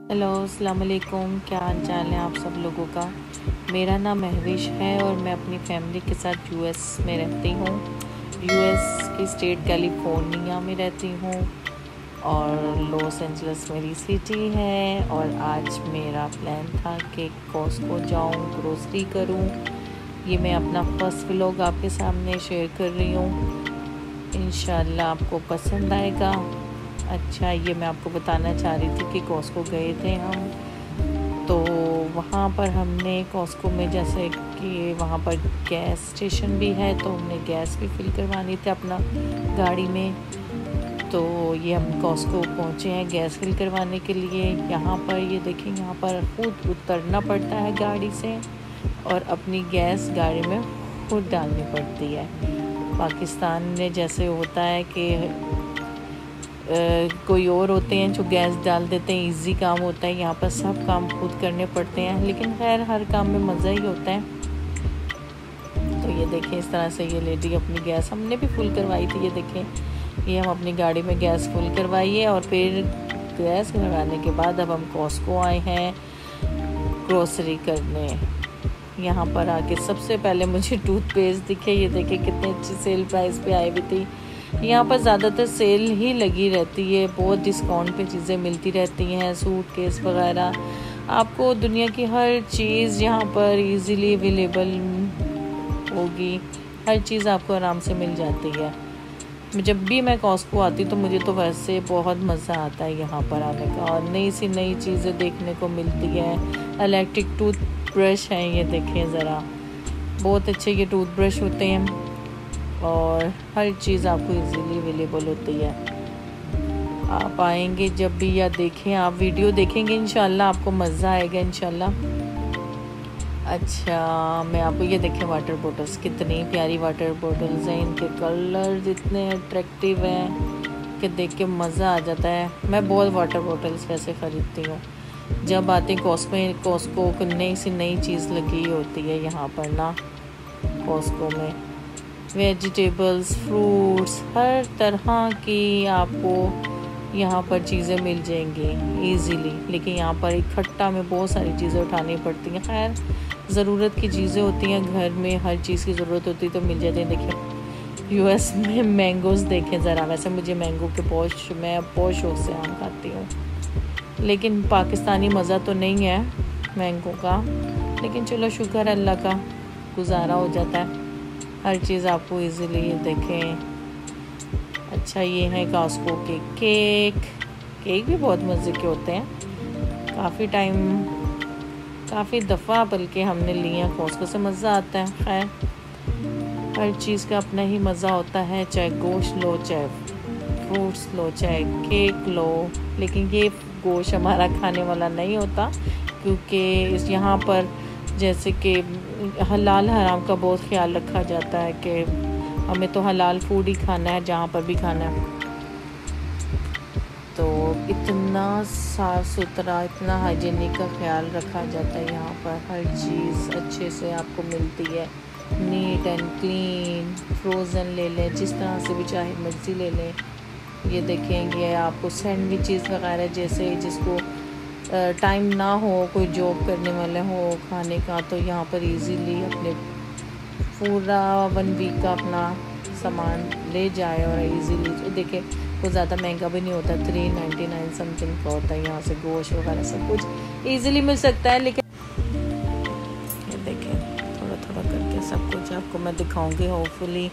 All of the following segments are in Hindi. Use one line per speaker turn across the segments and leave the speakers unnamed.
हेलो अस्सलाम वालेकुम, क्या हाल चाल है आप सब लोगों का। मेरा नाम महविश है और मैं अपनी फैमिली के साथ यूएस में रहती हूँ। यूएस की स्टेट कैलिफोर्निया में रहती हूँ और लॉस एंजल्स मेरी सिटी है। और आज मेरा प्लान था कि कॉस्को जाऊँ, ग्रोसरी करूँ। ये मैं अपना फर्स्ट व्लॉग आपके सामने शेयर कर रही हूँ। इंशाल्लाह आपको पसंद आएगा। अच्छा, ये मैं आपको बताना चाह रही थी कि कॉस्को गए थे हम, तो वहाँ पर हमने कॉस्को में जैसे कि वहाँ पर गैस स्टेशन भी है, तो हमने गैस भी फिल करवानी थी अपना गाड़ी में। तो ये हम कॉस्को पहुँचे हैं गैस फिल करवाने के लिए। यहाँ पर ये देखें, यहाँ पर खुद उतरना पड़ता है गाड़ी से और अपनी गैस गाड़ी में खुद डालनी पड़ती है। पाकिस्तान में जैसे होता है कि कोई और होते हैं जो गैस डाल देते हैं, इजी काम होता है। यहाँ पर सब काम खुद करने पड़ते हैं, लेकिन खैर हर काम में मज़ा ही होता है। तो ये देखें, इस तरह से ये लेडी अपनी गैस हमने भी फुल करवाई थी। ये देखें, ये हम अपनी गाड़ी में गैस फुल करवाइए और फिर गैस करवाने के बाद अब हम कॉस्को आए हैं ग्रोसरी करने। यहाँ पर आके सबसे पहले मुझे टूथपेस्ट दिखे। ये देखें कितने अच्छी सेल प्राइस पे आई हुई थी। यहाँ पर ज़्यादातर सेल ही लगी रहती है, बहुत डिस्काउंट पे चीज़ें मिलती रहती हैं, सूटकेस वगैरह। आपको दुनिया की हर चीज़ यहाँ पर इजीली अवेलेबल होगी। हर चीज़ आपको आराम से मिल जाती है। जब भी मैं कॉस्को आती तो मुझे तो वैसे बहुत मज़ा आता है यहाँ पर आने का, और नई सी नई चीज़ें देखने को मिलती है। इलेक्ट्रिक टूथ ब्रश हैं, ये देखें ज़रा, बहुत अच्छे ये टूथ ब्रश होते हैं और हर चीज़ आपको इजीली अवेलेबल होती है। आप आएंगे जब भी या देखें, आप वीडियो देखेंगे इंशाल्लाह आपको मज़ा आएगा इंशाल्लाह। अच्छा, मैं आपको ये देखें, वाटर बॉटल्स, कितनी प्यारी वाटर बॉटल्स हैं। इनके कलर्स इतने अट्रैक्टिव हैं कि देख के मज़ा आ जाता है। मैं बहुत वाटर बॉटल्स वैसे ख़रीदती हूँ। जब आते कॉस्को को नई सी नई चीज़ लगी होती है यहाँ पर ना कॉस्को में। वेजिटेबल्स, फ्रूट्स, हर तरह की आपको यहाँ पर चीज़ें मिल जाएंगी इजीली। लेकिन यहाँ पर इकट्ठा में बहुत सारी चीज़ें उठानी पड़ती हैं। खैर, ज़रूरत की चीज़ें होती हैं, घर में हर चीज़ की ज़रूरत होती है तो मिल जाती है। देखिए, यूएस में मैंगोज़ देखें ज़रा। वैसे मुझे मैंगो के मैं बहुत शौक से आम खाती हूँ, लेकिन पाकिस्तानी मज़ा तो नहीं है मैंगो का। लेकिन चलो, शुक्र अल्लाह का, गुजारा हो जाता है। हर चीज़ आपको इजीली देखें। अच्छा, ये है कॉस्को के केक भी बहुत मज़े के होते हैं। काफ़ी दफ़ा बल्कि हमने लिए हैं कॉस्को से, मज़ा आता है। खैर, हर चीज़ का अपना ही मज़ा होता है, चाहे गोश्त लो, चाहे फ्रूट्स लो, चाहे केक लो। लेकिन ये गोश्त हमारा खाने वाला नहीं होता, क्योंकि यहाँ पर जैसे कि हलाल हराम का बहुत ख्याल रखा जाता है कि हमें तो हलाल फूड ही खाना है जहाँ पर भी खाना है। तो इतना साफ़ सुथरा, इतना हाइजीनिक का ख्याल रखा जाता है यहाँ पर। हर चीज़ अच्छे से आपको मिलती है, नीट एंड क्लीन। फ्रोज़न ले लें, जिस तरह से भी चाहे मर्ज़ी ले लें। ये देखेंगे आपको सैंडविचेस वगैरह, जैसे जिसको टाइम ना हो, कोई जॉब करने वाले हो खाने का, तो यहाँ पर इजीली अपने पूरा 1 वीक का अपना सामान ले जाए और इजीली देखें। वो ज़्यादा महंगा भी नहीं होता, 399 समथिंग का होता है। यहाँ से गोश्त वगैरह सब कुछ इजीली मिल सकता है। लेकिन ये देखें, थोड़ा थोड़ा करके सब कुछ आपको मैं दिखाऊंगी होपफुली।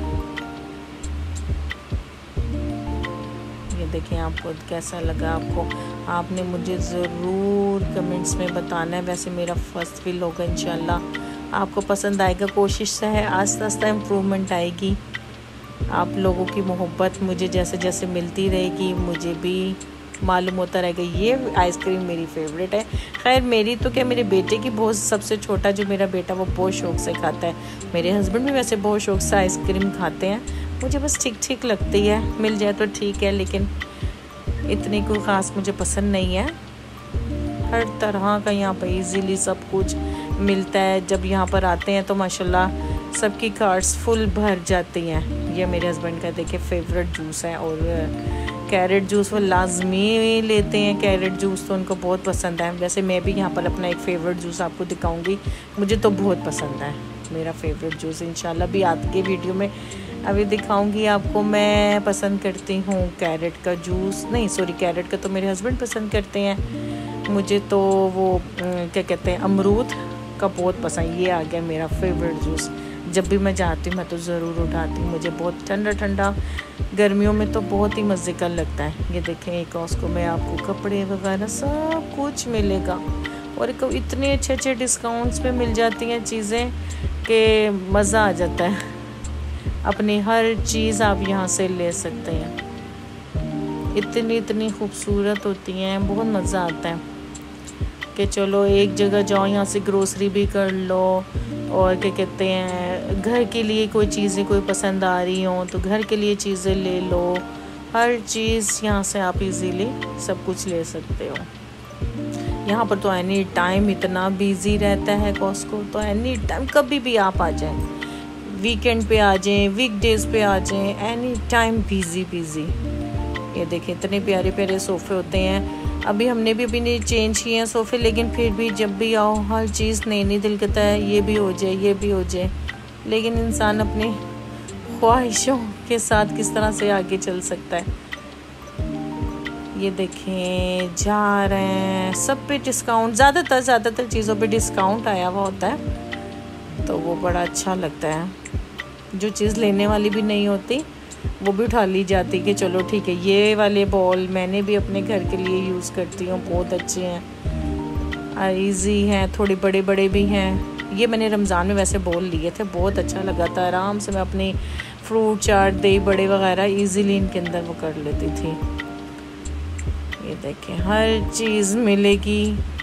देखें आपको कैसा लगा। आपने मुझे ज़रूर कमेंट्स में बताना है। वैसे मेरा फर्स्ट व्लॉग होगा, इंशाल्लाह आपको पसंद आएगा। कोशिश से है, आस्ता आस्ता इम्प्रूवमेंट आएगी। आप लोगों की मोहब्बत मुझे जैसे जैसे मिलती रहेगी, मुझे भी मालूम होता रहेगा। ये आइसक्रीम मेरी फेवरेट है। खैर, मेरी तो क्या, मेरे बेटे की बहुत, सबसे छोटा जो मेरा बेटा, वो बहुत शौक़ से खाता है। मेरे हस्बैंड भी वैसे बहुत शौक़ से आइसक्रीम खाते हैं। मुझे बस ठीक ठीक लगती है, मिल जाए तो ठीक है, लेकिन इतनी कोई ख़ास मुझे पसंद नहीं है। हर तरह का यहाँ पर इजीली सब कुछ मिलता है। जब यहाँ पर आते हैं तो माशाल्लाह सबकी कार्ट्स फुल भर जाती हैं। ये मेरे हस्बैंड का देखिए फेवरेट जूस है, और कैरेट जूस वो लाजमी लेते हैं। कैरेट जूस तो उनको बहुत पसंद है। वैसे मैं भी यहाँ पर अपना एक फ़ेवरेट जूस आपको दिखाऊंगी, मुझे तो बहुत पसंद है मेरा फेवरेट जूस। इंशाल्लाह भी आगे वीडियो में अभी दिखाऊंगी आपको। मैं पसंद करती हूँ कैरेट का जूस, नहीं सॉरी कैरेट का तो मेरे हस्बैंड पसंद करते हैं, मुझे तो वो क्या कहते हैं अमरूद का बहुत पसंद। ये आ गया मेरा फेवरेट जूस। जब भी मैं जाती हूँ मैं तो ज़रूर उठाती हूँ। मुझे बहुत ठंडा ठंडा गर्मियों में तो बहुत ही मज़े का लगता है। ये देखें एक कॉस्को में आपको कपड़े वगैरह सब कुछ मिलेगा और इतने अच्छे अच्छे डिस्काउंट्स पे मिल जाती हैं चीज़ें कि मज़ा आ जाता है। अपनी हर चीज़ आप यहाँ से ले सकते हैं। इतनी खूबसूरत होती हैं, बहुत मज़ा आता है कि चलो एक जगह जाओ, यहाँ से ग्रोसरी भी कर लो और क्या कहते हैं घर के लिए कोई चीज़ें कोई पसंद आ रही हो तो घर के लिए चीज़ें ले लो। हर चीज़ यहाँ से आप इजीली सब कुछ ले सकते हो। यहाँ पर तो एनी टाइम इतना बिज़ी रहता है कॉस्को, तो एनी टाइम कभी भी आप आ जाएं, वीकेंड पे आ जाएं, वीकडेज़ पे आ जाएं, एनी टाइम बिज़ी। ये देखिए इतने प्यारे प्यारे सोफ़े होते हैं। अभी हमने भी नहीं चेंज किए हैं सोफ़े, लेकिन फिर भी जब भी आओ हर चीज़ नई दिल करता है ये भी हो जाए ये भी हो जाए। लेकिन इंसान अपनी ख्वाहिशों के साथ किस तरह से आगे चल सकता है। ये देखें जा रहे हैं सब पे डिस्काउंट, ज़्यादातर चीज़ों पे डिस्काउंट आया हुआ होता है तो वो बड़ा अच्छा लगता है। जो चीज़ लेने वाली भी नहीं होती वो भी उठा ली जाती कि चलो ठीक है। ये वाले बॉल मैंने भी अपने घर के लिए यूज़ करती हूँ, बहुत अच्छे हैं, इजी हैं, थोड़े बड़े भी हैं। ये मैंने रमज़ान में वैसे बॉल लिए थे, बहुत अच्छा लगा था। आराम से मैं अपनी फ्रूट चाट दही बड़े वगैरह इजीली इनके अंदर वो कर लेती थी। ये देखें हर चीज़ मिलेगी,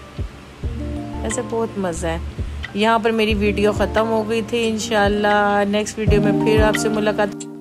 ऐसे बहुत मज़ा है। यहाँ पर मेरी वीडियो ख़त्म हो गई थी। इंशाल्लाह नेक्स्ट वीडियो में फिर आपसे मुलाकात।